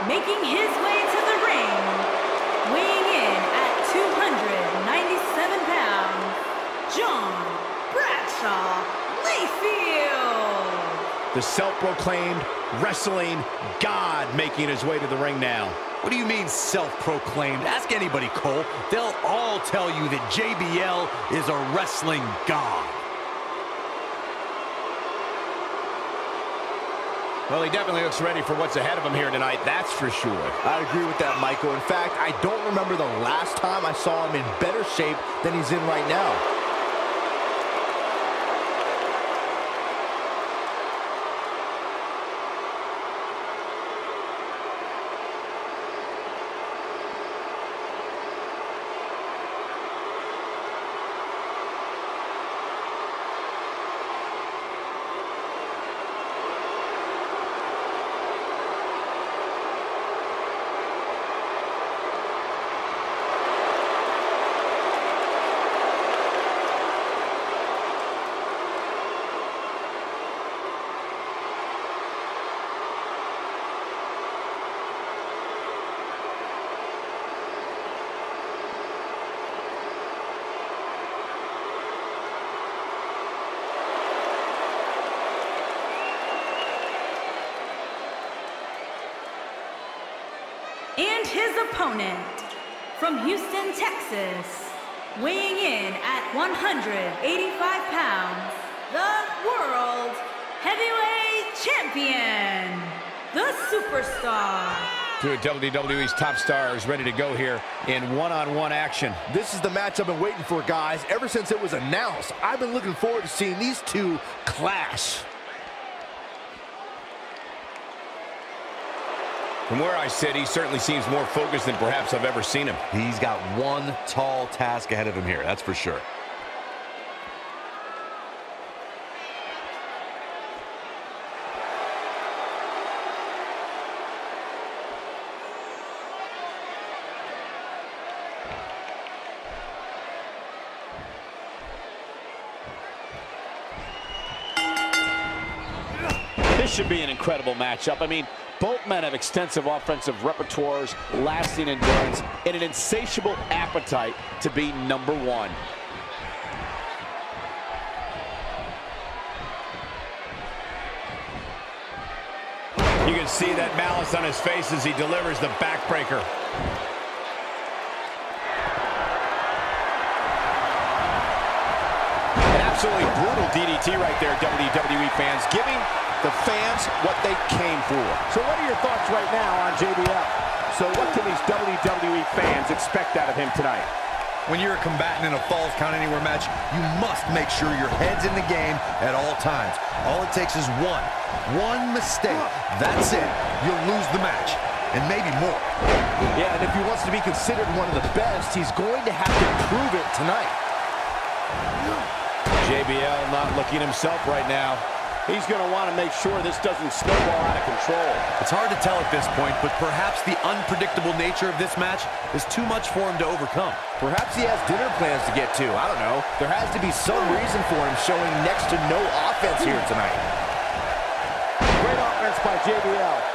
Making his way to the ring, weighing in at 297 pounds, John Bradshaw Layfield. The self-proclaimed wrestling god making his way to the ring now. What do you mean self-proclaimed? Ask anybody, Cole. They'll all tell you that JBL is a wrestling god. Well, he definitely looks ready for what's ahead of him here tonight, that's for sure. I agree with that, Michael. In fact, I don't remember the last time I saw him in better shape than he's in right now. And his opponent, from Houston, Texas, weighing in at 185 pounds, the World Heavyweight Champion, the Superstar. Two of WWE's top stars ready to go here in one-on-one action. This is the match I've been waiting for, guys. Ever since it was announced, I've been looking forward to seeing these two clash. From where I sit, he certainly seems more focused than perhaps I've ever seen him. He's got one tall task ahead of him here, that's for sure. This should be an incredible matchup. I mean, both men have extensive offensive repertoires, lasting endurance, and an insatiable appetite to be number one. You can see that malice on his face as he delivers the backbreaker. An absolutely brutal DDT right there, WWE fans, giving the fans what they came for. So what are your thoughts right now on JBL? So what can these WWE fans expect out of him tonight? When you're a combatant in a Falls Count Anywhere match, you must make sure your head's in the game at all times. All it takes is one mistake. That's it. You'll lose the match, and maybe more. Yeah, and if he wants to be considered one of the best, he's going to have to prove it tonight. JBL not looking himself right now. He's going to want to make sure this doesn't snowball out of control. It's hard to tell at this point, but perhaps the unpredictable nature of this match is too much for him to overcome. Perhaps he has dinner plans to get to. I don't know. There has to be some reason for him showing next to no offense here tonight. Great offense by JBL.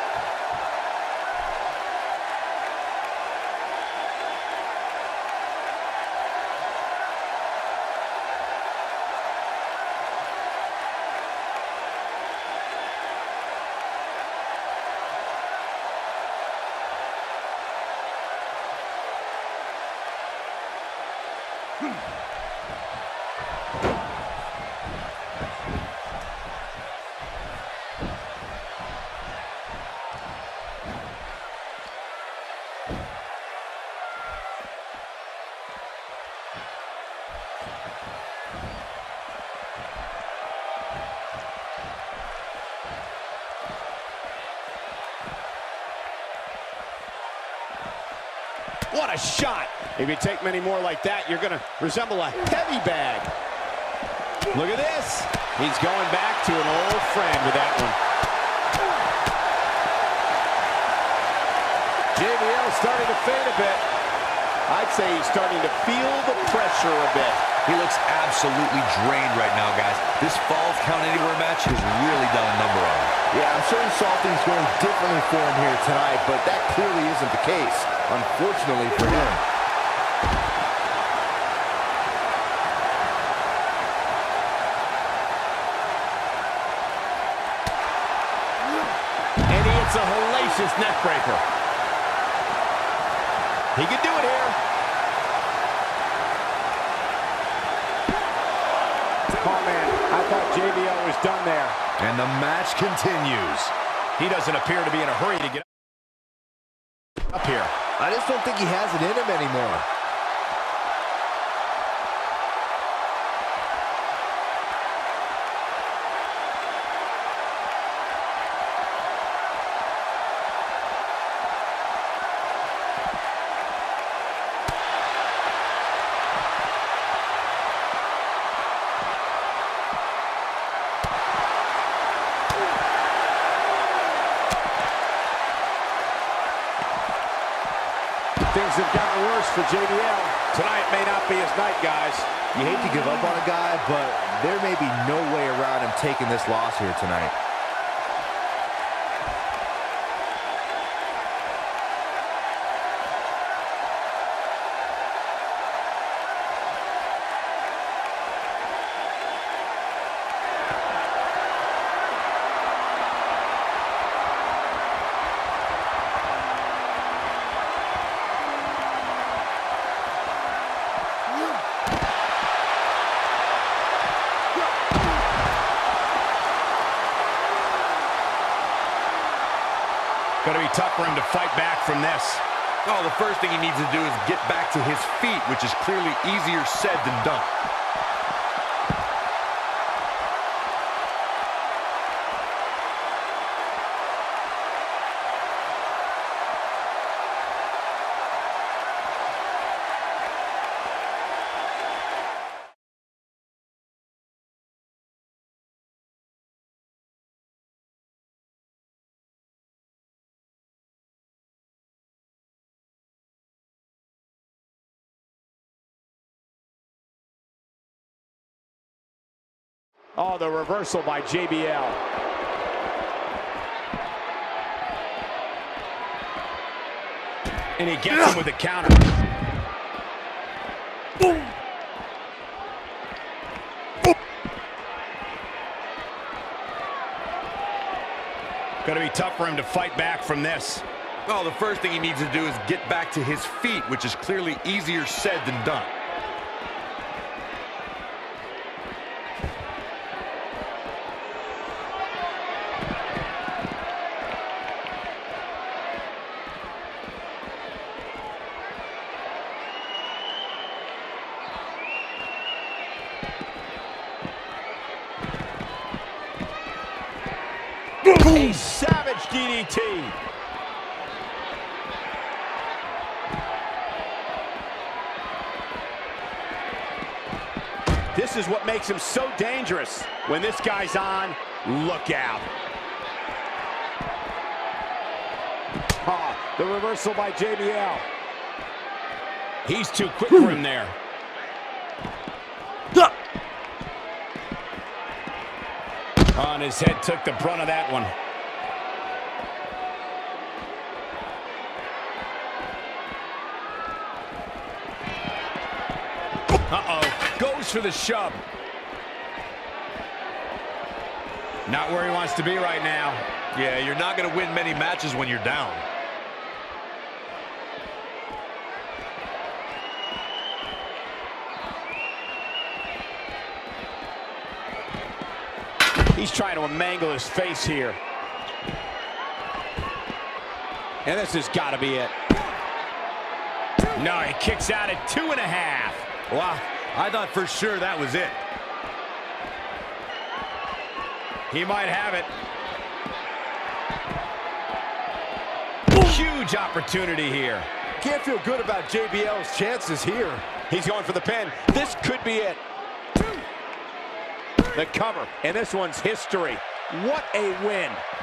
What a shot! If you take many more like that, you're going to resemble a heavy bag. Look at this. He's going back to an old friend with that one. JBL starting to fade a bit. I'd say he's starting to feel the pressure a bit. He looks absolutely drained right now, guys. This Falls Count Anywhere match has really done a number on him. Yeah, I'm sure he saw things going differently for him here tonight, but that clearly isn't the case, unfortunately for him. And he hits a hellacious neck breaker. He can do it here. Oh, man, I thought JBL was done there. And the match continues. He doesn't appear to be in a hurry to get up here. I just don't think he has it in him anymore. Things have gotten worse for JBL. Tonight may not be his night, guys. You hate to give up on a guy, but there may be no way around him taking this loss here tonight. Going to be tough for him to fight back from this. Oh, the first thing he needs to do is get back to his feet, which is clearly easier said than done. Oh, the reversal by JBL. And he gets him with the counter. Boom. Going to be tough for him to fight back from this. Oh, the first thing he needs to do is get back to his feet, which is clearly easier said than done. A savage DDT. This is what makes him so dangerous. When this guy's on, look out. Oh, the reversal by JBL. He's too quick for him there. On his head, took the brunt of that one. Uh-oh, goes for the shove. Not where he wants to be right now. Yeah, you're not going to win many matches when you're down. He's trying to mangle his face here. And this has got to be it. No, he kicks out at 2.5. Wow, I thought for sure that was it. He might have it. Huge opportunity here. Can't feel good about JBL's chances here. He's going for the pin. This could be it. The cover, and this one's history. What a win.